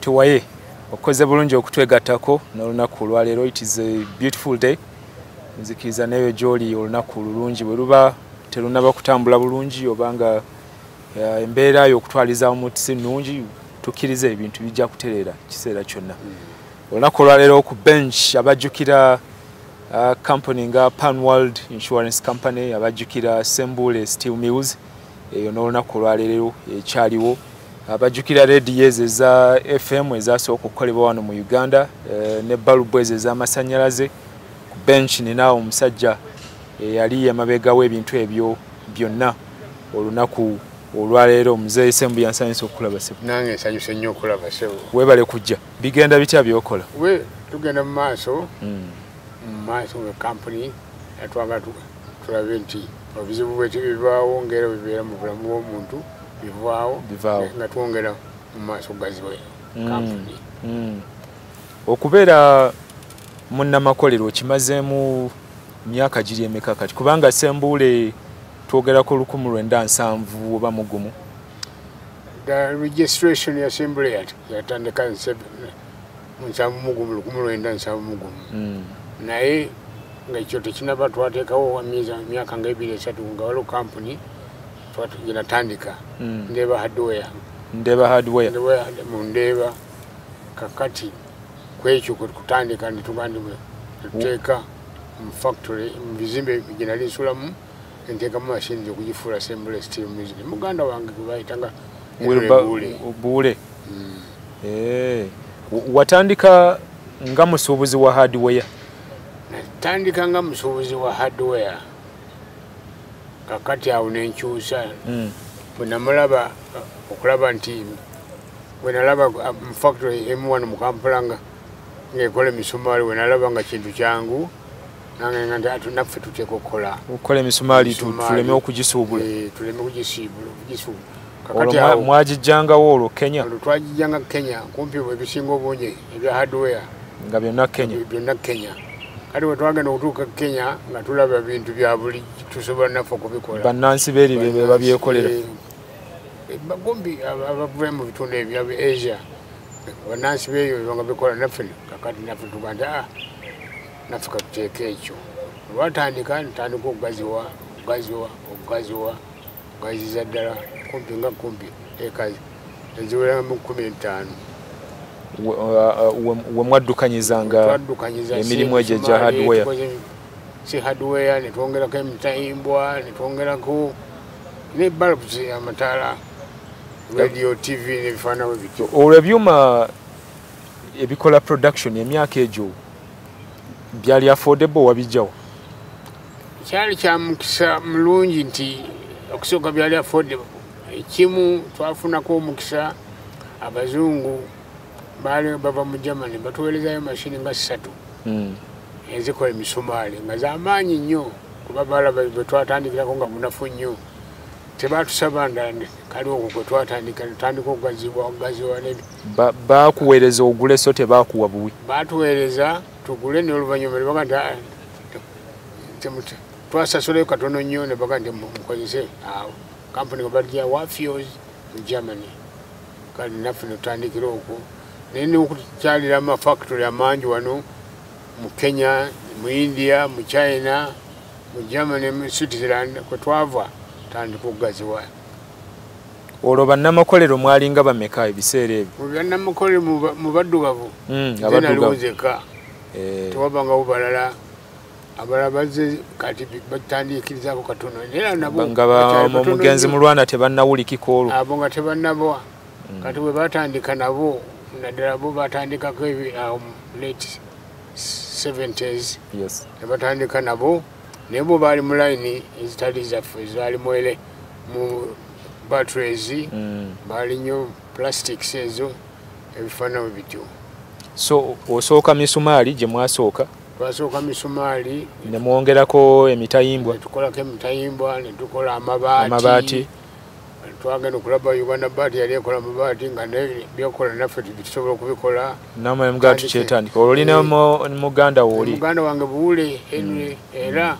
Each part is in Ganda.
TUWAYE okoze bulungi okutwegattako n'olunaku olwaleero. It is a beautiful day. Nzikiriza neyo gy'oli olunaku lulungi bwe luba terunaba kutambula bulungi obanga embeera y'okutwaliza omutisi nnungi tukkirize ebintu bijja kutereera kiseera kyonna. Olunaku olwaleero ku bench abajjukira Kkampuni nga Pan World Insurance Company, abajjukira Sembuule Steel Mills, eyo n'olunaku olwaleero ekyaliwo, abajjukira rediyo eza FM ezasooka okukolebwa wano mu Uganda, ne balubu ezo ez'amasannyalaze. Ku bench nina omusajja eyali emabega w'ebintu ebyo byonna olunaku olwaleero. Muzeeyi Sembuya, nsanyusa okulaba sebo. Nange nsanyuse nnyo okulaba sebo. Weebale kujja. Bigenda bitya byokola? Tugenda mu maaso mu Kkampuni atwaga tulabe nti obuzibu bweti bivaawo ng'era bibeera mu bulamu bw'omuntu bivaawo nga twongera mu maaso gaziwe Kkampuni. Okubeera munnamakolero kimazeemu myaka giri emeka kati? Kubanga Sembuule twogerako 1970 oba mugumu. The registration ya Sembuule yatandika mu 1970. Naye nga ekyo tekinaba twateekawo myaka nga 2-3 nga waliwo Kkampuni Yatandika Ndeeba Hardware. Ndeeba Hardware mu Ndeeba kakati kwekyo kwe kutandika ne tugandi tuteeka mu factory mu bizimbe gye nali nsulamu nteekamu mashini zokugifuula Sembuule Steel Mills. Muganda wange gwe bayitanga Buule. Watandika nga musuubuzi wa hardware? Natandika nga musuubuzi wa hardware kakati awo nenkyusa bwe namulaba okulaba nti bwe nalaba mu factory M1 mu Kampala ng'ekola emisumaali, bwe nalaba nga kintu kyangu nange nga nti naffe tuteeka okukola emisumaali tuleme okugisuubula. Tuleme okugisuubula. Olwo mwagijjangawo olwo Kenya? Twagijjanga Kenya kumpi ebisinga obungi ebya hardware nga byonna Kenya. Kati bwe twagenda okutuuka Kenya nga tulaba bintu bya buli tusobola naffe okubikola. Bannansi beeri be babyekolera. Bagumbi abavuye mu bitundu ebya Asia bannansi beeyo nga bikola naffe kakati naffe tugamba naffe katuteeka ekyo. Lwatandika ntandika okugaziza ddala kumpi eka eziwera mu 15. We mwaddukanyizanga emirimu egyo gya hardware? Si hardware ne twongerako emitayimbwa ne twongerako ne bulbs amataala, radio, TV n'ebifaanano bityo. Olwo ebyuma ebikola production emyaka egyo byali affordable wabijjawo? Kyali kya mukisa mulungi nti okusooka byali affordable. Ekimu twafunako omukisa, abazungu baali bava mu Germany batuweerezayo mashini nga 3 ezikola emisumaali nga z'amaanyi nnyo kuba balaba bwe twatandikirako nga munafu nnyo. Tebatusaba ndala kali okwo kwe twatandika tutandika okugazibwa. Baakuweereza ogule so tebaakuwa buwi? Baatuweereza tugule n'oluvannyuma ne baga nti twasasulayo katono nnyo ne baga nti mukozese awo Kkampuni nga bajja Wafios mu Germany. Kale naffe ne tutandikira okwo naye n'okukyalira amafactory amangi wano mu Kenya, mu India, mu China, mu Germany, mu Switzerland kwe twava tandika okugaziwa. Olwo bannamakolero mwalinga bameka ebiseera ebyo? Mu bannamakolero mu baddugavu naliwozeka tewabangawo balala. Abalala bazze kati batandikirizaako katono era nabo nga omugenzi mulwana tebannawulikiko olwo? Abo nga tebannabwa. Kati bwe batandika nabo naddala bo batandikako late 70s ne batandika nabo naye bo baali mu layini ezitali zaffe ezaali mu batteries baali nnyo plastics ezo ebifaanano bityo. So osooka misumaali gye mwasooka? Twasooka misumaali ne mwongerako emitayimbwa? Ne tukolako emitayimbwa ne tukola amabaati. Twagenda okulaba Uganda baati yali ekola amabaati nga byakola naffe tusobola okubikola. Namwe mga tukyetandika. Olwo olina muganda wooli? Muganda wange Buule era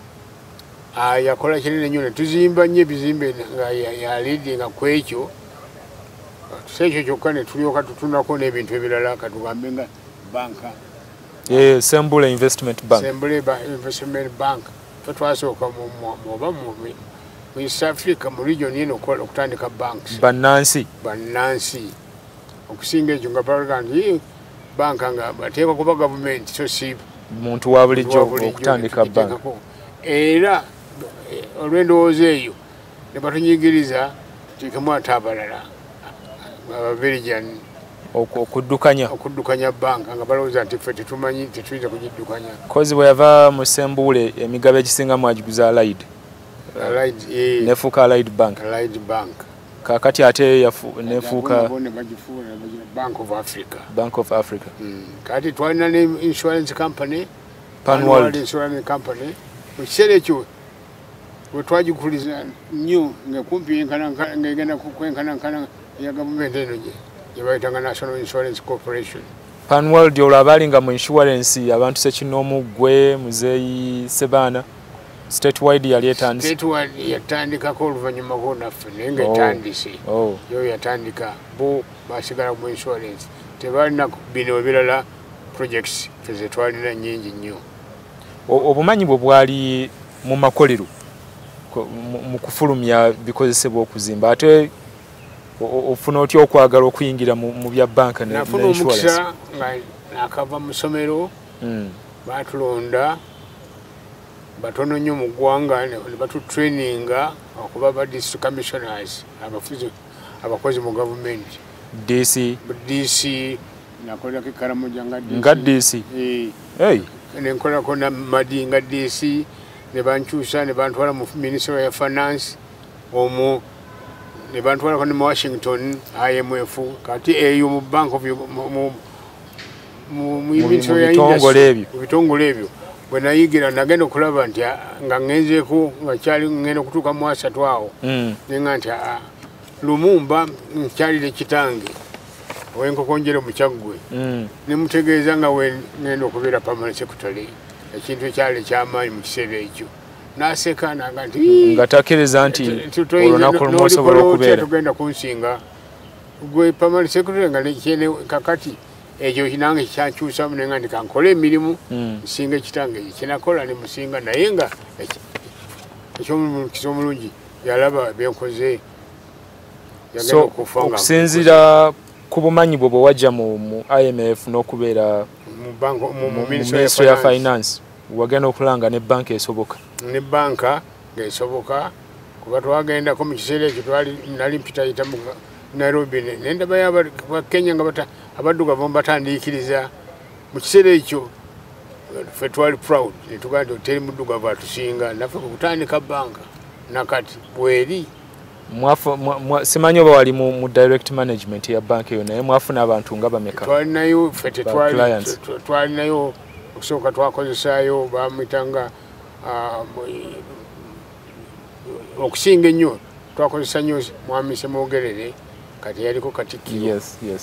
yakola kinene nnyo ne tuzimba nnyo ebizimbe nga yalidinga ku ekyo Sekyo kyokka ne tulyoka tutundako n'ebintu ebirala katugambe nga banka. Sembuule Investment Bank. Sembuule Investment Bank. Twasooka oba mu East Africa mu region eno okutandika banks. Bannansi. Okusinga ekyo nga balaga nti banka nga bateekwa kuba gavumenti so si muntu wa bulijjo okutandika bank. Era olw'endowooza eyo ne batunyigiriza tuteekemu ate abalala Ababelgian okuddukanya banka nga balowooza nti ffe tetumanyi tetuyinza kugiddukanya. Kozi bwe yava mu Sembuule emigabo egisingamu agiguza Allied. Nefuuka Allied Bank. Kakati ate nefuuka Bank of Africa. Kati twalina ne insurance company, Panworld Insurance Company. Mu kiseera ekyo bwe twagikuliza nnyo nga kumpi ng'egenda kwenkanankana ya gavumenti eno gye bayitanga National Insurance Corporation. Panworld olwo abaalinga mu insurance abantu Sekinoomu gwe Muzeeyi Sebaana statewide yali etandise. Statewide yatandikako oluvannyuma ko naffe naye nga etandise. Yo yatandika bo basigala mu insurance tebalina bino ebirala projects feze twalina nnyingi nnyo. Obumanyi bwe bwali mu makolero mu kufulumya bikozesebwa okuzimba ate ofuna otya okwagala okuyingira mu bya banka ne nafuna omukisa nga nakava mu ssomero batulonda batono nnyo mu ggwanga ne batutraininga okuba ba district commissioners abakozi mu gavumenti. DC nakolako Karamoja nga DC. Nenkolako na Madi nga DC ne bankyusa ne bantwala mu Ministry ya Finance omwo ne bantwalako ne mu Washington IMF kati eyo mu Bank of mu bitongole ebyo bwe nayigira nagenda okulaba nti nga ngenzeeko nga kyali ngenda okutuuka mu 3 awo nenga nti Lumumba nkyalire kitange owenkokonjere mu kyaggwe ne mutegeeza nga ngenda okubeera permanent secretary ekintu ekyali ekyamaanyi mu kiseera ekyo n'aseka nanga nti nga takkiriza nti olunaku lumu osobola okubeera tugenda kunsinga gwe permanent secretary nga nekyene kakati ekyo kinange kyankyusamu nenga ndi kankola emirimu nsinga ekitange kyenakola ne musinga naye nga ekyomukisa omulungi yalaba byenkoze yagenda okufa nga okusinziira ku bumanyi bwe bwe wajja mu IMF n'okubeera mu Ministry ya Finance wagenda okulanga ne banka esoboka. Ne banka ng'esoboka kuba twagendako mu kiseera ekyo nali mpitayita mu Nairobi nendaba y'Abakenya nga abaddugavu batandiikiriza mu kiseera ekyo ffe twali proud ne tugamba nti teri muddugavu atusinga naffe kutandika banka nakati bweri. Simanyi oba wali mu direct management ya banka eyo naye mwafuna abantu nga bameka? Twalinayo ffe twalinayo okusooka twakozesaayo bamwitanga okusinga ennyo twakozesa nnyo mwami Semwogerere kati yaliko Katikkiro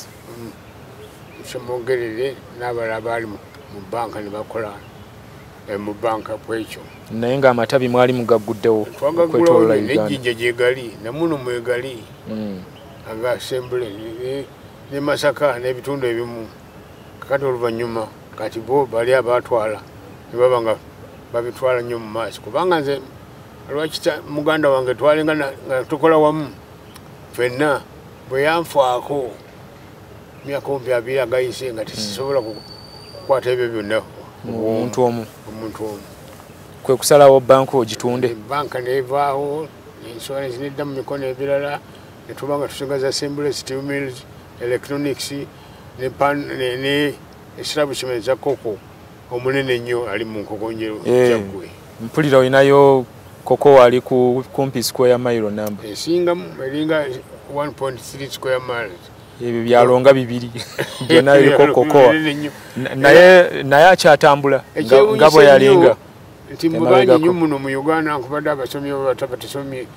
Semwogerere n'abalala baali mu banka ne bakola mu banka kwekyo naye ng'amatabi mwali mugagguddewo twagaggulawo n'ejjinja gyegali namuno mwegali aga Sembuule ne Masaka n'ebitundu ebimu kakati oluvannyuma kati bo bali abatwala ne baba nga babitwala nnyo mu maaso kubanga nze lwakita muganda wange twalinga nga tukola wamu ffenna bwe yanfaako myaka 2 agayise nga tesisobola kukwata ebyo byonna omuntu omu kwe kusalawo banka ogitunde banka nevaawo insurance nedda mu mikono ebirala ne tuba nga tusigaza Sembuule Steel Mills electronics ne establishment za koko omunene nnyo ali mu nkokonjero jaggwe. Mpulira olinayo koko wali kumpi square mile number esingamu eringa 1.3 square miles. Ebyo byalonga 2 byonna biriko kokoa naye akyatambula nga bwe yalinga nti mubanyi nnyo muno mu Uganda nkubadde abasomi batasomye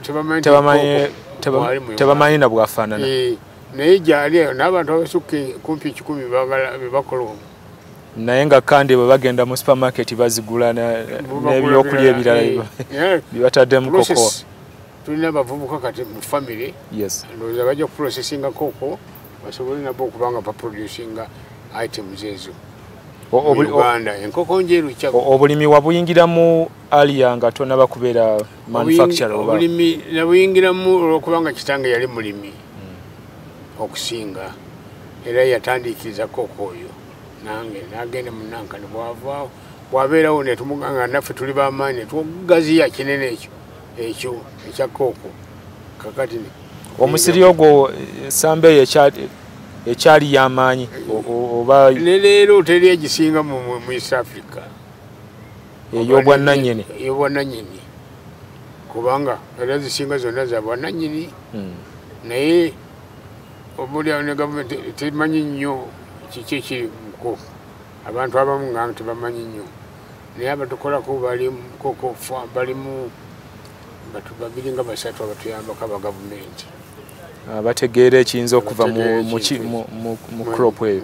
tebamanyi na bwafaanana naye gyali eyo n'abantu abasukka kumpi 10 bebakola omwo naye nga kandi bwe bagenda mu supermarket bazigula n'ebyokulya ebirala bibatadde mu kokoa tulina abavubuka kati mu family ndowooza bajja kuprocessinga koko basobole nabo okubanga baproducinga items ezo Uganda enkoko njeru obulimi wabuyingiramu aliya nga tonaba kubeera manufacturer obulimi nabuyingiramu olwokubanga kitange yali mulimi okusinga era yatandikiriza koko oyo nange nagenda munankani bwavaawo bwabeerawo netumuganga naffe tuli bamaanyi tugaziya kinene ekyo ekya koko kakati omusiri ogwo sambe ekyali y'amaanyi oba leero teri egisinga mu East Africa ey'obwannannyini kubanga era zisinga zonna za bwannannyini naye obulyawo ne gavumenti temanyi nnyo kiki ekiri muko abantu abamu nga tebamanyi nnyo naye abatukolako balimu batu babiri nga basatu abatuyambako aba gavumenti bategeera ekiyinza okuva mu crop eyo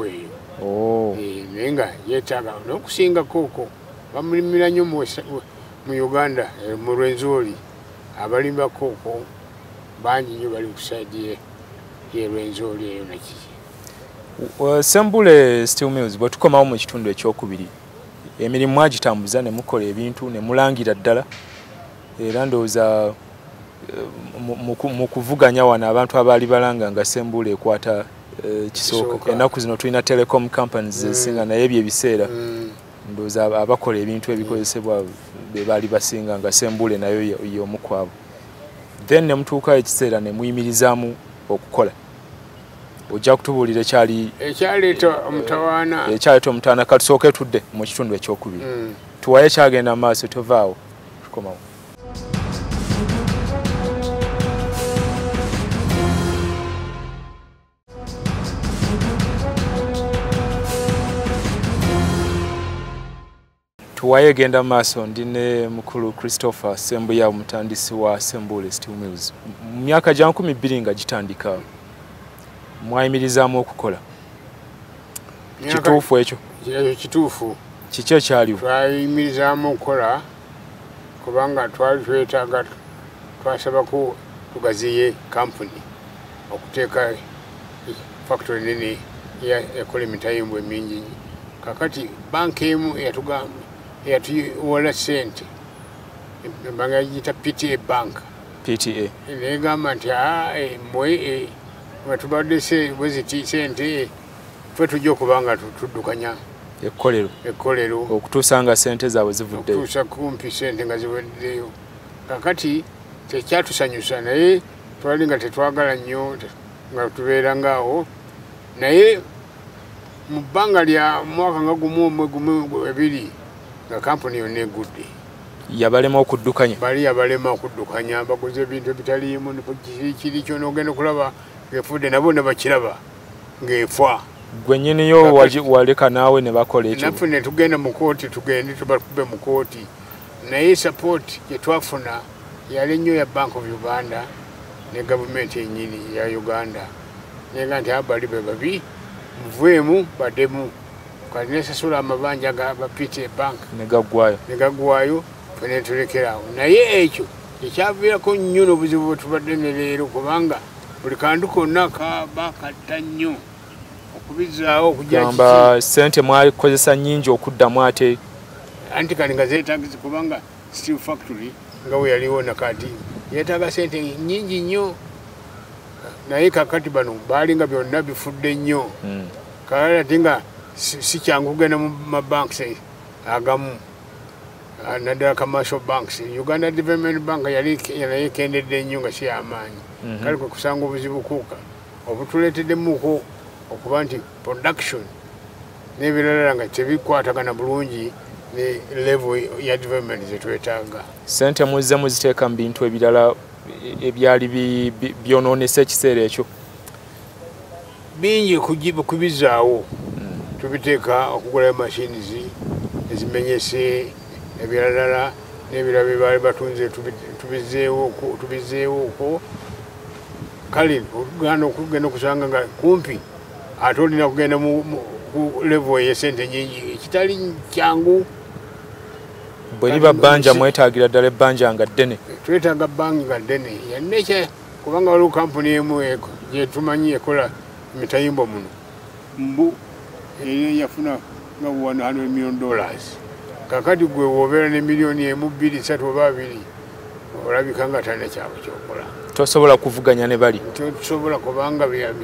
naye nga yeetaaga n'okusinga kooko bamulimira nnyo mu Uganda mu Rwenzori abalimba kooko bangi nnyo bali ku saidi ye Rwenzori eyo nakiki Sembuule Steel Mills bwe tukomawo mu kitundu ekyokubiri emirimu mwagitambuza ne mukola ebintu ne mulangira ddala era ndowooza mu kuvuganya wano abantu abaali balanga nga Sembuule ekwata kisooka ennaku zino tulina telecom companies ezisinga naye ebyo ebiseera ndowooza abakola ebintu ebikozesebwa be baali basinga nga Sembuule nayo y'omu kwabo then ne mutuukayo ekiseera ne muyimirizaamu okukola ojja kutubuulira ekyaleeta omutawaana katusooke tudde mu kitundu ekyokubiri tuwaye ekyagenda mu maaso tovaawo tukomawo tuwaye genda maaso ndi ne mukulu Christopher Sembuya mutandisi wa Sembuule Steel Mills mu myaka gya 20 nga gitandika mwayimirizaamu okukola kituufu ekyo kituufu kiki ekyaliwo twayimirizaamu okukola kubanga twali twetaaga twasabako tugaziye Kkampuni okuteeka factory nene ekola emitayimbwa emingi kakati banka emu eyatugamba eyatuwola ssente embanga yagiyita PTA bank negamba nti mwe wetubadde bweziti sente ffe tujja okubanga tuddukanya ekkolero okutuusa nga sente zaabwe zivuddeyo okutuusa kumpi sente nga ziweddeyo kakati tekyatusanyusa naye twali nga tetwagala nnyo nga tubeera ngaawo naye mu bbanga lya mwaka nga gumu ebiri nga Kkampuni yonna egudde yabalema okuddukanya baguze ebintu ebitaliimu kiri kyona ogenda okulaba ng'efudde nabo ne bakiraba ng'efa gwe nnyiniyo waleka naawe ne bakola ekyo naffe ne tugenda mu kooti tugende tubakube mu kooti naye support gye twafuna yali nnyo ya Bank of Uganda ne gavumenti yennyini ya Uganda nenga nti abali be babi muveemu baddemu kati nesasula amabanja ga PTA bank negaggwayo fene tulekerawo naye ekyo ekyaviirako nnyo n'obuzibu bwe tubadde ne leero kubanga buli kantu konna kaba katta nnyo okubizaawo okugamba sente mwakozesa nnyingi okuddamu ate anti kali nga zeetaagisa kubanga steel factory nga we yaliwo nakati yeetaaga sente nnyingi nnyo naye kakati bano baali nga byonna bifudde nnyo kale ati nga si kyangu kugenda mu mabanks agamu naddala commercial banks Uganda Development Bank yali ekendedde nnyo nga si y'amaanyi kale kwe kusanga obuzibu kuuka obutuleeteddemuko okuba nti production n'ebirala nga tebikwatagana bulungi ne level ya development zetwetaaga sente muzze muziteeka mu bintu ebirala ebyali byonoonesa ekiseera ekyo bingi kubizaawo tubiteeka okugula machines ezimenyese ebirala n'ebirala bye baali batunze tubizeewo okwo kale okugenda okusanga nga kumpi ate olina kugenda ku level ey'esente nyingi ekitali kyangu bwe liba bbanja mwetaagira ddala ebbanja nga ddene. Twetaaga bbanga nga ddene yanekya kubanga waliwo kampuni emu gye tumanyi ekola emitayimbo muno mbu eyo yafuna nga $100 million. Kakati gwe wobeera ne miliyoni emu 2 3 oba 2 olabika nga talina kyabo kyokola. Tosobola kuvuganya ne bali. Tosobola kubanga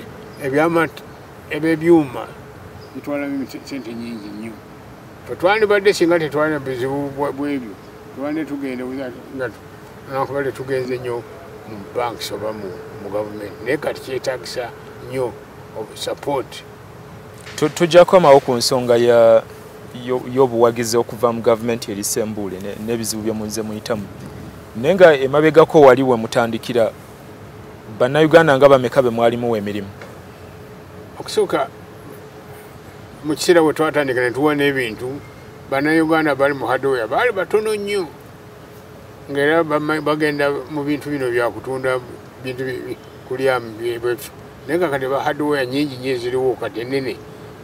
ebyuma bitwala sente nyingi nnyo. Twandibadde singa tetwalina bizibu bwebyo twande tugenda nga nakubadde tugenze nnyo mu banks oba mu gavumenti naye kati kyetaagisa nnyo support. Tujjako amawo ku nsonga y'obuwagizi okuva mu gavumenti eri Sembuule n'ebizibu bye munze muyitamu. Naye nga emabegako wali we mutandikira bannayuganda nga bameka be mwalimu emirimu? Okusooka mu kiseera bwe twatandika ne tuwa n'ebintu bannayuganda bali mu hardware baali batono nnyo ng'era bagenda mu bintu bino bya kutunda bintu kulyamu bwebyo. Naye nga kati ba hardware nyingi nnyo eziriwo kati ennene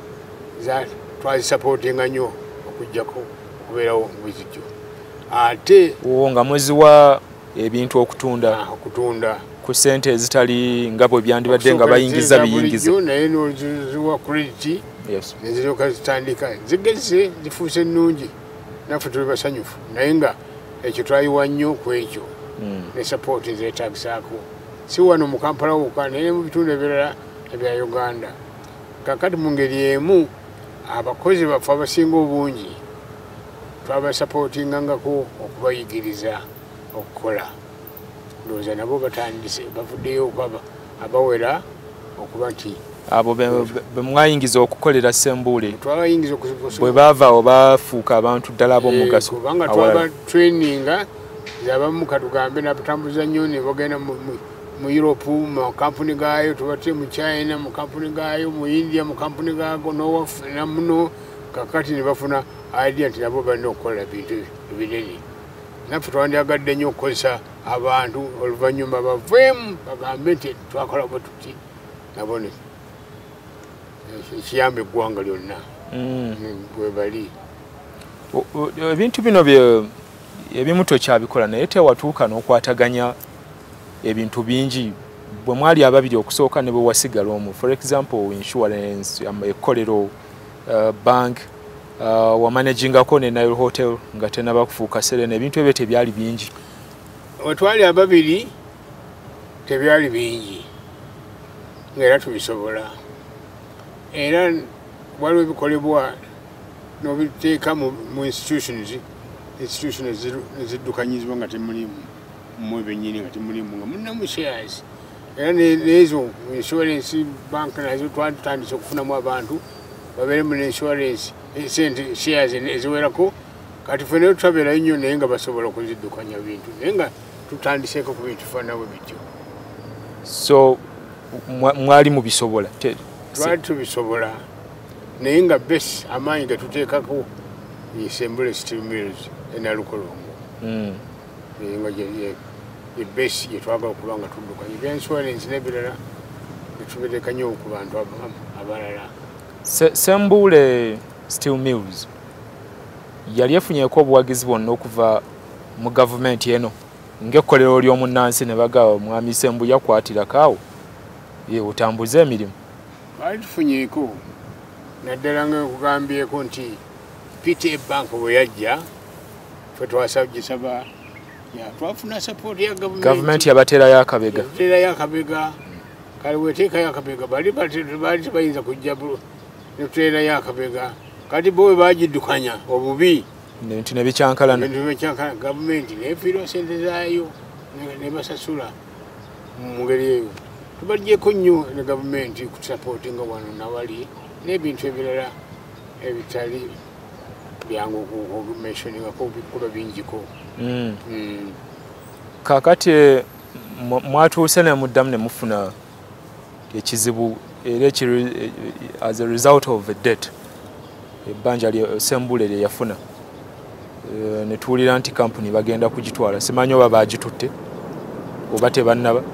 twazisapootinga nnyo okuggyako okubeerawo bwezityo. Ate nga muziwa ebintu okutunda ku ssente ezitali nga bwe byandibadde nga bayingiza biyingize. Naye n'oziwa credit neziryoka zitandika zigeze zifuuse ennungi naffe tuli basanyufu naye nga ekyo twayiwa nnyo ku ekyo ne sapooti zeetaagisaako si wano mu Kampala wokka naye mu bitundu ebirala ebya Uganda. Kakati mu ngeri emu abakozi baffe abasinga obungi twabasapootingangako okubayigiriza okukola. Ndowooza nabo batandise bavuddeyo abawera okuba nti abo be mwayingiza okukolera Sembuule twabayingiza bwe baavaawo bafuuka abantu ddala ab'omugaso kubanga twaba traininga zabamu katugambe nabatambuza nnyo ne bagenda mu Europe mu kampuni gaayo tubate mu China mu kampuni gaayo mu India mu kampuni gaago na muno. Kakati ne bafuna idea nti nabo balina okukola bintu ebinene. Naffe twandyagadde nnyo okukozesa abantu oluvannyuma baveemu bagambe nti twakola bwe tuti nabone ekiyamba eggwanga lyonna bwe bali. Ebintu bino ebimu tokyabikola naye tewatuuka n'okwataganya ebintu bingi bwe mwali ababiri okusooka ne bwe wasigala omu. For example insurance, ekkolero, bank, wamanagingako ne Nile Hotel nga tenaba kufuuka Serena. Ebintu ebyo tebyali bingi. We twali ababiri tebyali bingi ng'era tubisobola. Era waliwo ebikolebwa n'obiteeka mu institutions eziddukanyizibwa nga temulimu mmwe bennyini nga temulimu nga mulinamu shares. Era n'ezo insurance bank nazo twatandise okufunamu abantu babeere mu insurance sente shares eziwerako. Kati ffe naye tutabeerayo nnyo naye nga basobola okuziddukanya bintu naye nga tutandiseeko ku bintu faanawe bityo. So mwali mubisobola? Twali tubisobola naye nga besi amaanyi ge tuteekako ye Sembuule Steel Mills enalukolongo nga ye besi gye twagala okuba nga tuddukanya ebya insurance n'ebirala bitubireka nnyo ku bantu abalala. Sembuule Steel Mills yali efunyeeko obuwagizi bwonna okuva mu gavumenti eno ng'ekkolero ly'omunnansi ne bagaba omwami Sembuya kwatirako awo otambuze emirimu? Twali tufunyeeko naddala nga kugambyeko nti PTA Bank bwe yajja ffe twagisaba twafuna sapooti ya gavumenti yabateerayo akabega. Yateerayo akabega kale weteekayo akabega baali tebayinza kujja ne tuteerayo akabega. Kati bo bagiddukanya obubi nebintu ne bikyankalana gavumenti nefiirwa sente zaayo ne basasula mu ngeri eyo. Tubagyeko nnyo ne gavumenti kutusapootinga wano nawali n'ebintu ebirala ebitali byangu okumentioningako bikuba bingiko. Kakati mwatuuse ne muddamu ne mufuna ekizibu era as a result of a debt ebbanja lya Sembuule lye yafuna ne tuwulira nti Kkampuni bagenda kugitwala. Simanyi oba bagitutte oba tebannaba.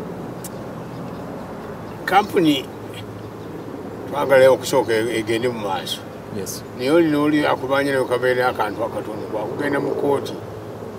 Kkampuni twagala okusooka egende mu maaso naye oli akubanja naye kabeera akantu akatono kwakugenda mu kooti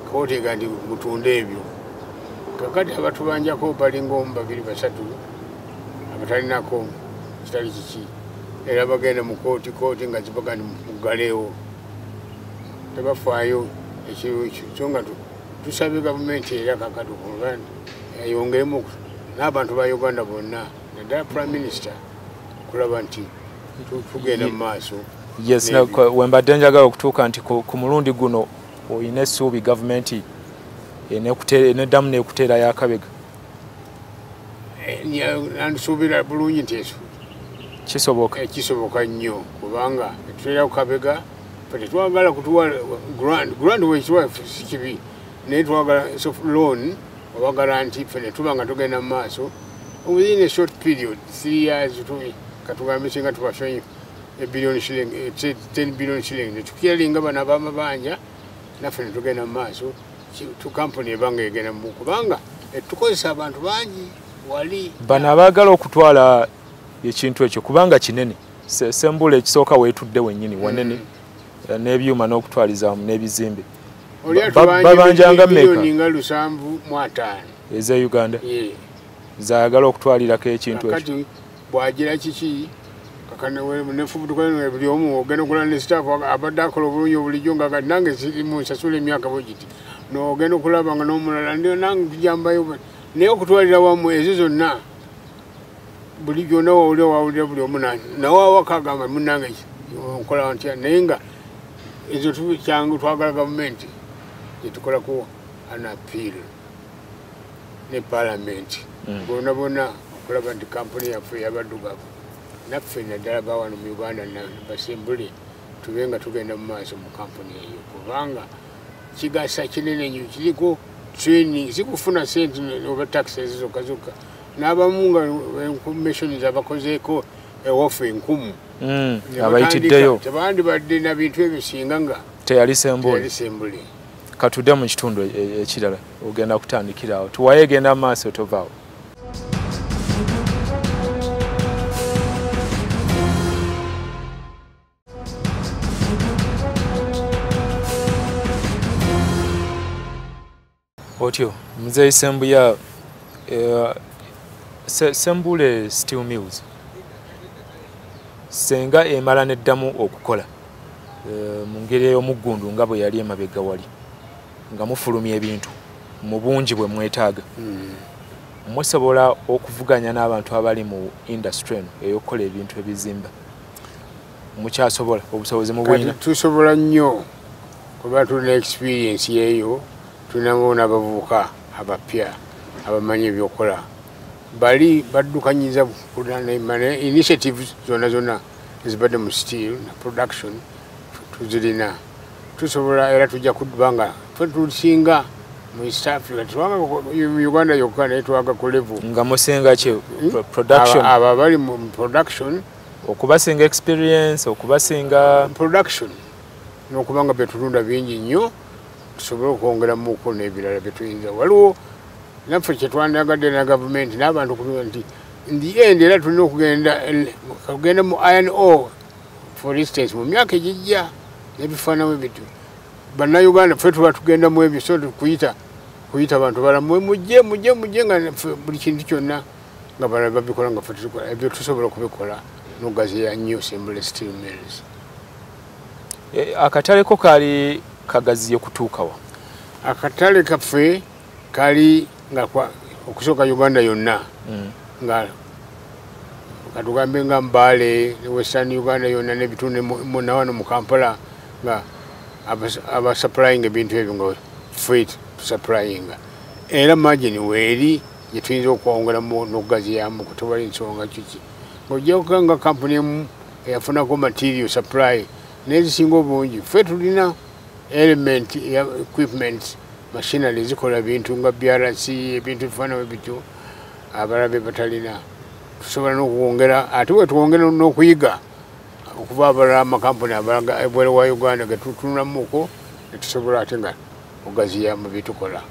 kootega nti mutunda ebyo kakati abatubanjako balinga omu babiri basatu abatalinako kitali kiki era bagenda mu kooti nga zibaga nti mugaleewo tebafaayo ekiro ekyo nga tusabye gavumenti era kakati yongeremu n'abantu ba Uganda bonna naddala prime minister kulaba nti tugenda mu maaso. Yes, wembadde njagala okutuuka nti ku mulundi guno oyina essuubi gavumenti neddamu n'ekuteerayo akabega. Nsuubira bulungi nti kisoboka nnyo kubanga etuteerayo kabega tetwagala kutuwa grant wekiwa si kibi naye twagala loan obagala nti fene tuba nga tugenda mu maaso within a short period 3 years katugambe singa tubafenye $10 billion shilling netukiyalinga bana bamabanja naffe netugenda mu maaso Kkampuni ebanga egenda mu kubanga tukozesa abantu bangi wali bano abaagala okutwala ekintu ekyo kubanga kinene Sembuule ekisooka weetudde wennyini wanene n'ebyuma n'okutwaliza n'ebizimbe babanjanga mmeka eza Uganda zaagala okutwalirako ekintu ekyo kati bwagira kiki nefubutukanwe buli omu ogenda okulala ne staff abadde akola obulungi obulijjo nga kati nange sirimu nsasula emyaka bwegiti n'ogenda okulaba nga n'omulala ndio nange kujambayo naye okutwalira wamu ezo zonna buli gyonna wawulira buli omu nawe awaka agamba munnange nkola ntya naye nga ezo kyangu twagala gavumenti gyetukolako an appeal ne parliament bonna bonna okulaba nti Kkampuni yaffe yabaddugavu naffe naddala bawano mu Uganda Sembuule tube nga tugenda mu maaso mu Kkampuni eyo kubanga kigasa kinene nnyo kiriko training zikufuna sente oba taxes zokka zokka n'abamu nga information abakozeeko ewafu enkumu abayitiddeyo tebandibadde na bintu ebyo singa nga teyali Sembuule katudde mu kitundu ekirala ogenda kutandikirawo tuwaye genda mu maaso tovaawo. Otyo mzee Sembuya Sembuule Steel Mills senga emala neddamu okukola mu ngeri ey'omuggundu nga bwe yali emabega wali nga mufulumya ebintu mu bungi bwe mwetaaga musobola okuvuganya n'abantu abali mu industry eno ey'okukola ebintu ebizimba mukyasobola obusobozi mu bwina? Tusobola nnyo kuba tulina experience yeeyo tunamona abavubuka abapya abamanyi ebyokola bali baddukanyiza initiatives zonna ezibadde mu steel na production tuzirina tusobola era tujja kudubanga tusinga mu East Africa mu Uganda yokka naye twaga ku level nga musinga ki production aba bali mu production okubasinga experience okubasinga production n'okubanga betulunda bingi nnyo tusobole okwongeramuko n'ebirala byetuyinza waliwo naffe kyetwandagadde na gavumenti n'abantu okutuga nti ndi era tulina okugenda mu iron ore for instance mu myaka egijja n'ebifaanamu ebityo bannayuganda ffe tuba tugenda mu ebyo so kuyita abantu bala mujje nga buli kintu kyonna nga bala babikola nga ffe tukola ebyo tusobola okubikola n'ogaziya nnyo Sembuule Steel Mills. Akatale ko kaali kagaziye kutuukawa? Akatale kaffe kali nga okusooka Uganda yonna nga katugambe nga Mbale Western Uganda yonna n'ebitundu na wano mu Kampala nga abasupplying ebintu ebyo nga ffe tusupplyinga era margin weeri gyetuyinza okwongeramu n'okugaziyamu kutewali nsonga kiki ng'ojja nga Kkampuni emu eyafunako material supply n'ezisinga obungi ffe tulina element equipment machinery zikola bintu nga BRC ebintu bifaanamu bityo abalabe batalina tusobola n'okwongera ate bwe twongera n'okuyiga okuva abalala amakampuni abalaga ebweru wa Uganda getutunamuko netusobola ate nga ogaziya mu bitukola.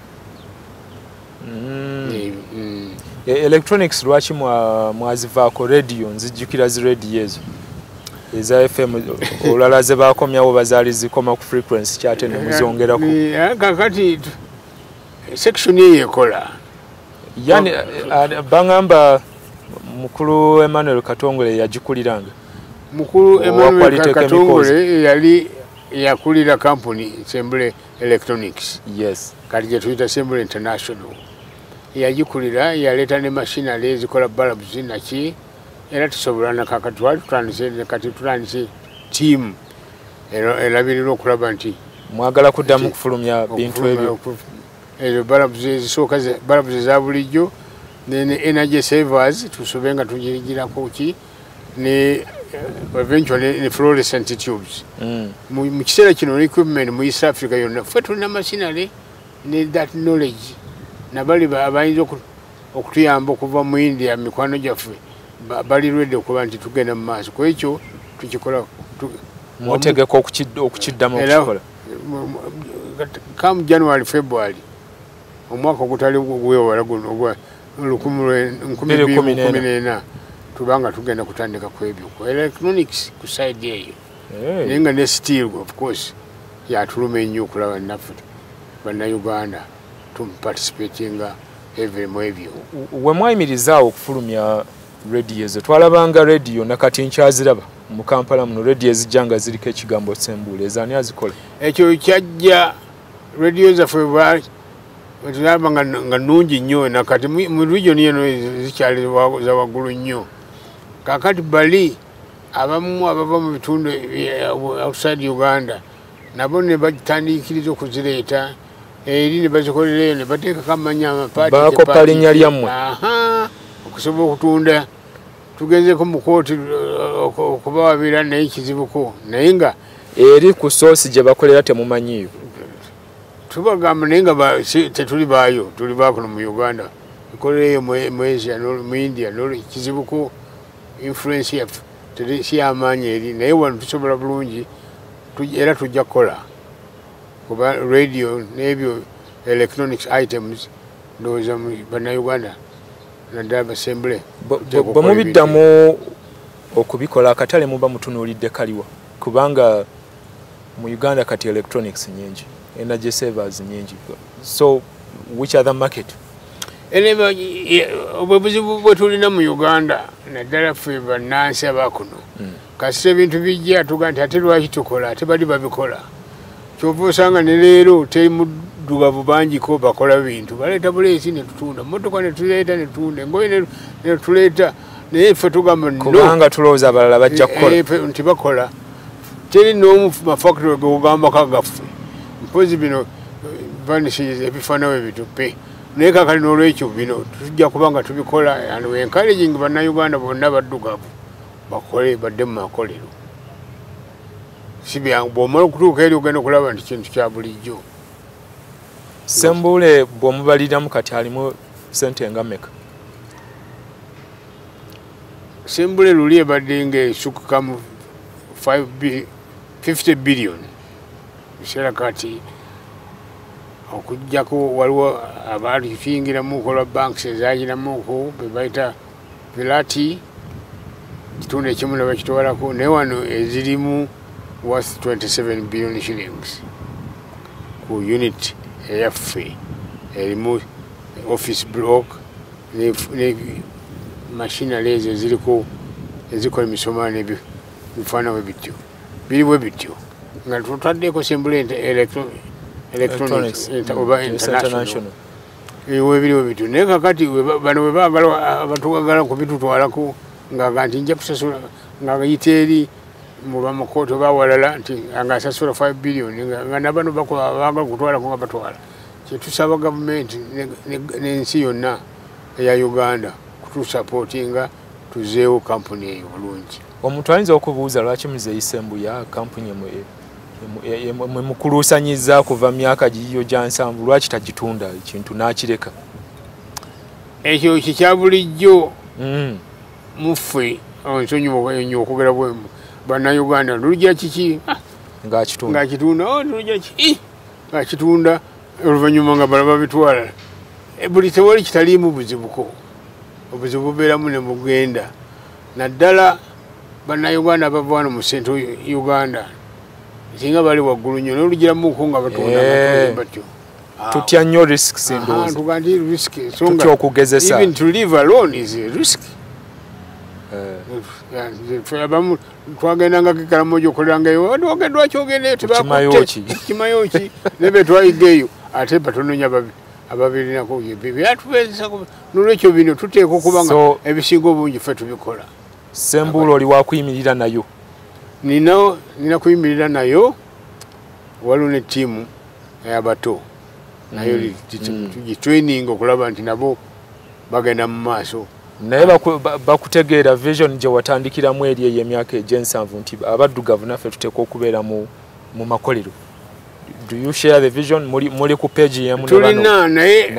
Electronics lwaki mwazivaako radio nzijjukira zi radio ezo? eza FM olala ze bakomyawo bazaali zikoma ku frequency kyate ne muzongerako kakati section ye ekola yani bangamba mukulu Emmanuel Katongole yagikuliranga mukulu Emmanuel Katongole yali yakulira Kkampuni Sembuule Electronics yes kati gye tuyita Sembuule International yagikulira yaleeta ne machinery ezikola bulbs naki era tusobola nakakati twali tutandise team erabirira okulaba nti mwagala kuddamu kufulumya bintu ebyo ezo bulbs ezisooka bulbs eza bulijjo ne energy savers tusobe nga tugirigirako ki ne eventually ne fluorescent tubes mu kiseera kino equipment mu East Africa yonna ffe tulina machinery ne that knowledge nabali abayinza okutuyamba okuva mu India mikwano gyaffe bali ready okuba nti tugenda mu maaso ku ekyo tukikola mwotegeka okukiddamu okukikola come January February omwaka ogutali gwewala guno ogwa 2014 tubanga tugenda kutandika ku ebyo ku electronics ku side eyo nenga ne steel of course yatuluma ennyo okulaba naffe Bannayuganda tuparticipatinga every mu ebyo we mwayimirizaawo okufulumya radio ezo twalabanga radio nakati nkyaziraba mu Kampala muno radio ezijjanga ziriko ekigambo Sembuule ezaani azikola ekyo kyajja radio zaffe tulaba nga nnungi nnyo nakati mu region eno zikyali za waggulu nnyo kakati bali abamu abava mu bitundu outside Uganda nabo ne batandikiriza okuzireeta eri ne bazikolereyo ne bateekako amannya amapaati bakopa linnya lyammwe okusobola okutunda tugenzeko mu kooti okubawabira naye kizibuko naye nga eri ku soosi gye bakolera temumanyiyo tubagamba naye nga tetuli baayo tuli baakono mu Uganda ikolereyo mu Asia mu India kizibuko influence yaffe si y'amaanyi eri naye wano tusobola bulungi era tujja kukola kuba radio n'ebyo electronics items ndowooza mu Bannayuganda naddala Basembule bwe mubiddamu okubikola akatale muba mutunuulidde kaliwa kubanga mu Uganda kati electronics nyingi energy savers nyingi so which other market obuzibu bwe tulina mu Uganda naddala ffe bannansi abakuno kasita ebintu bijja tuga nti ate lwaki tukola ate bali babikola kyova osanga ne leero teri muddugavu bangiko bakola bintu baleeta buleesi ne tutunda motoka ne tuleeta ne tutunda engoye ne tuleeta naye ffe tugamba kubanga tulowooza abalala bajja kukola nti bakola teri n'omu mafactory gegugambako gaffe mpozi bino vanishis ebifaanawo bitupe naye kakali n'olwekyo bino tujja kubanga tubikola and we encouraging Bannayuganda bonna baddugavu bakole badde mu makolero si byangu bw'omala okutuuka eri ogenda okulaba nti kintu kya bulijjo Sembuule bw'omubaliramu kati alimu sente nga mmeka Sembuule luli ebadde ng'esukkamu 50 billion biseera kati okujjako waliwo abaali tuyingiramu okola banks ezagiramuko be bayita pilati kitundu ekimu ne bakitwalako naye wano ezirimu worth 27 billion shillings ku unit eyaffe erimu office block ne machinery ezo eziriko ezikola emisomalo n'ebifaanawo bityo biriwe bityo nga tutaddeko Sembuule electronics oba international webiriwo bityo naye kakati bano we baagala abatugagala kubitutwalako nga nti nja kusasula nga yita eri mu bamakooti oba awalala nti ngaasasula 5 billion nga nabano baagala kutwalako nga batwala kyetusaba gavumenti n'ensi yonna eya Uganda kutusapootinga tuzeewo Kkampuni eyo bulungi omuntu ayinza okubuuza lwaki muzeeyi Sembuya Kkampuni mwe mukuluusanyiza kuva myaka giyo gya nsanvu lwaki tagitunda ekintu n'akireka ekyo kikya bulijjo muffe nsonyiwa ennyo okwogera Bannayuganda lujja kiki ng'akitunda lujja ki ng'akitunda oluvannyuma nga balaba bitwala buli tewali kitaliimu buzibuko obuzibu bubeeramu ne mugenda naddala bannayuganda bava wano mu Central Uganda singa bali waggulu nnyo n'olugiramuko nga batunda batyo tutya nnyo risks endowooza tugandi risk tutya okugezesa even to live alone is a risk abamu twagendanga Karamojo okulangayo wagenda kyogendeyo tebakimayoki nebe twayigeeyo ate batononya ababirinako byatubezesa nolwekyo bino tuteeka okubanga ebisinga obungi ffe tubikola Sembuule oli wakuyimirira nayo nina kuyimirira nayo waliwo ne ttiimu y'abato nayo tugitraining okulaba nti nabo bagenda mu maaso naye bakutegeera vision gye watandikiramu eri ey'emyaka egy'ensanvu nti abaddugavu naffe tuteeka okubeera mu makolero. Do you share the vision? Muli ku page yemu tulina naye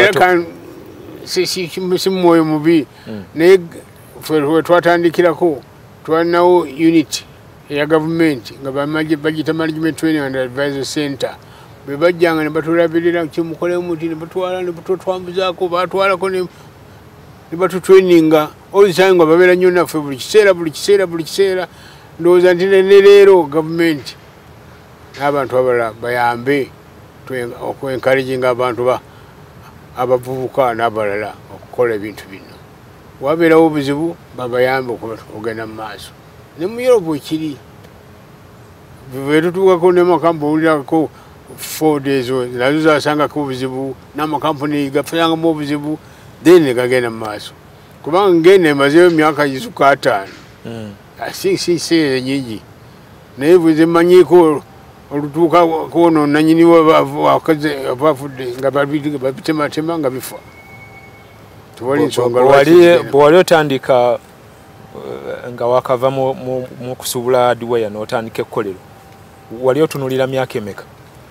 si mwoyo mubi naye fwe twatandikirako twalinawo unit eya gavumenti nga bagita management training and advisor center bwe bajjanga ne batulabirira kimukole muti ne batwala ne batwambuzaako batwalako ne batutraininga all the time nga babeera nnyo naffe buli kiseera ndowooza nti ne leero gavumenti n'abantu abalala bayambe okwencouraginga abantu abavubuka n'abalala okukola ebintu bino wabeerawo obuzibu babayambe okugenda mu maaso ne mu Europe ekiri bwe tutuukako n'amakampu owulirako 4 days nazo zasangako obuzibu n'amakampuni gafayangamu obuzibu then gagenda mu maaso kubanga ngenda emazeyo emyaka gisuka 5 asiseera nyingi naye bwe zemanyiiko olutuuka kwono nanyini abafudde nga babitematema nga bifa tewali nsonga bwewali otandika nga wakava mu kusubula hardware n'otandika ekkolero wali otunulira myaka emeka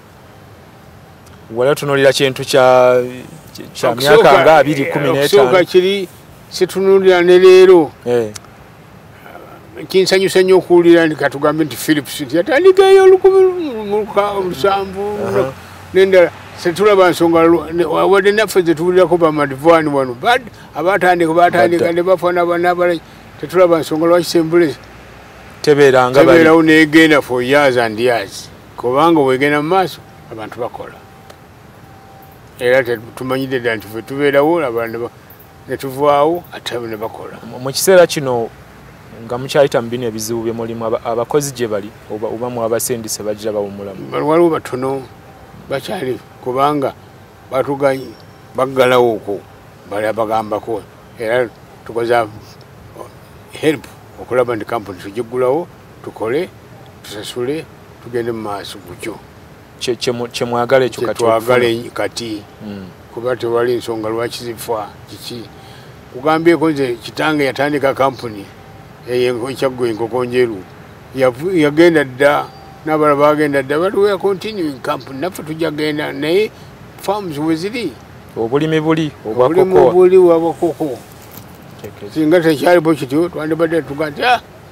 wali otunulira kintu kya myaka nga 2015 okusooka kiri situnulira ne leero kinsanyusa nnyo okuwulira nti katugambe nti Philips nti yatandikayo 17 n'endala setulaba nsonga wadde naffe zetuwulirako bamadivani wano bad abatandika ne bafa n'abala tetulaba nsonga lwaki Sembuule tebeerawo negenda for years and years kubanga bwegenda mu maaso abantu bakola era tumanyire ddala nti ffe tubeerawo abala ne tuvaawo ate ne bakola mu kiseera kino nga mukyayita mu bino ebizibu bye mulimu abakozi gye bali oba mu abasendise bagira bawumulamu waliwo batono bakyali kubanga batuganye baggalawo okwo bali abagambako era tukoza help okulaba nti kampuni tugiggulawo tukole tusasule tugende mu maaso gutyo kyemwagala ekyo katwagale kati kuba tewali nsonga lwaki zifa kiki kugambyeko nze kitange yatandika kampuni ekyaggwa enkoko njeru yagenda dda n'abalala bagenda dda baliwo ya continuing company naffe tujagenda naye farms weziri obulimi buli obuli wabakoko singa tekyalibo kityo twandibadde tuga nti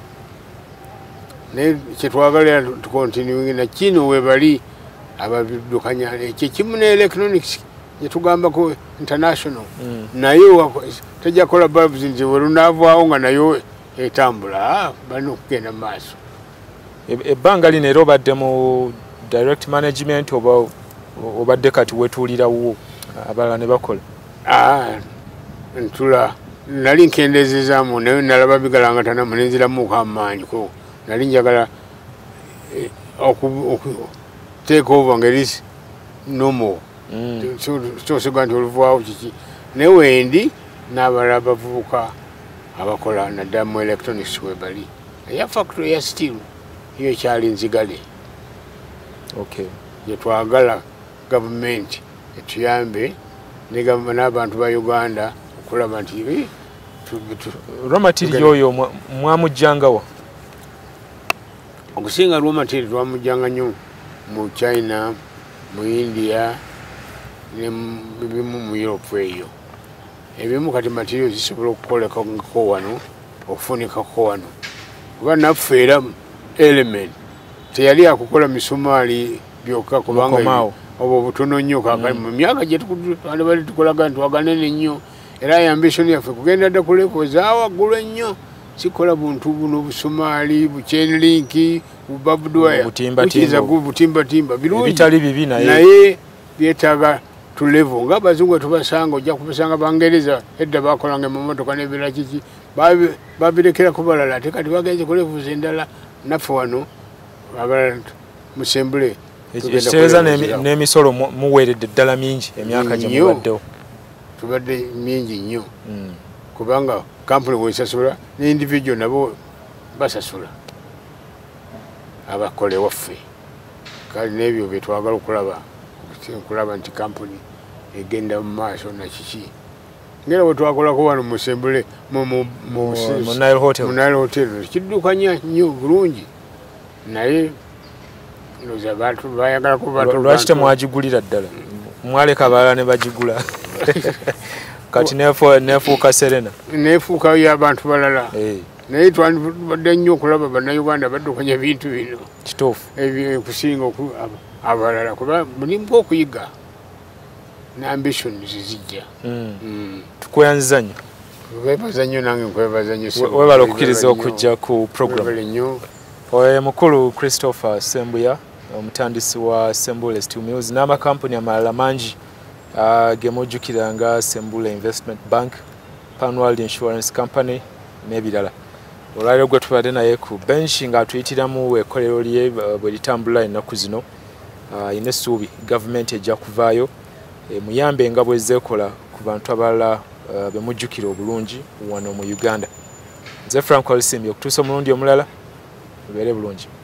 naye kyetwagalira tucontinuing nakino webali ababiddukanya ekyo kimu ne electronics yetugambako international naye tejja kola bulbs nti welunaavaawo nga nayo etambula balina okugenda mu maaso ebbanga lino era obadde mu direct management oba obadde kati wetuulirawo abalala ne bakola ntula nali nkendezezaamu naye nalaba bigalangatanamu nenziramuuko amaanyi ko nali njagala take over ngeri normal kyosiga nti oluvaawo kiki naye wendi n'abalala bavubuka abakola naddala mu electronics webali eya factory ya steel iyo ekyali nzigale gyetwagala gavumenti etuyambe n'abantu ba Uganda okulaba nti raw material oyo mwamujjangawa okusinga raw material twamujjanga nnyo mu China mu India nebimu mu Europe eyo ebimu kati material zisobola okukolekako wano okufunikako wano kuba naffe era element teyali akukola misumaali byokka kubanga obo butono nnyo kakali mu myaka gyetubali tukolaga nti waganene nnyo era ambition yaffe kugenda dda ku level za waggulu ennyo sikola buntu buno busumaali buchenlinki bubabudwaya butimbatimba birungi bitali bibi naye byetaaga tulevo nga abazungu tubasanga ojja kubasanga bangereza edda bakolanga emmotoka n'ebira kiki babirekerako balala ate kati bagenze kulevuza endala naffe wano abalala mu Sembuule ekitegeeza n'emisolo muweeredde ddala mingi emyaka gye mubaddewo tubadde mingi nnyo kubanga kampuni bwesasula n'individual nabo basasula abakole waffe kale n'ebyo bye twagala okulaba nti kampuni egenda mu maaso nakiki ngera bwe twakolako wano mu Sembuule mu Nile Hotel kiddukanya nnyo bulungi naye ndoza bantu bayagala kuba lwaki temwagigulira ddala mwaleka abalala ne bagigula kati nefuuka serena nefuuka y'abantu balala naye twandibadde nnyo okulaba bannayuganda baddukanya bintu bino kituufu kusinga abalala kuba mulimu okuyiga ne ambition zizijja tukweyanziza nnyo webaza nnyo nange nkwebaza nnyo webala okukkiriza okujja ku program oyo mukulu Christopher Sembuya omutandisi wa Sembuule Steel Mills n'amakampuni amalala mangi gemujjukira nga Sembuule Investment Bank, Pan Insurance Company n'ebirala. Olwaleero gwe tubadde naye ku bench ng'atuyitiramu ekkolero lye bwe litambula ennaku zino ine essuubi gavumenti ejja kuvaayo muyambe nga bwezzeekola ku bantu abalala bemujjukira obulungi wano mu Uganda. Nze Frank Walusimbi okutuusa omulundi omulala mubeere bulungi.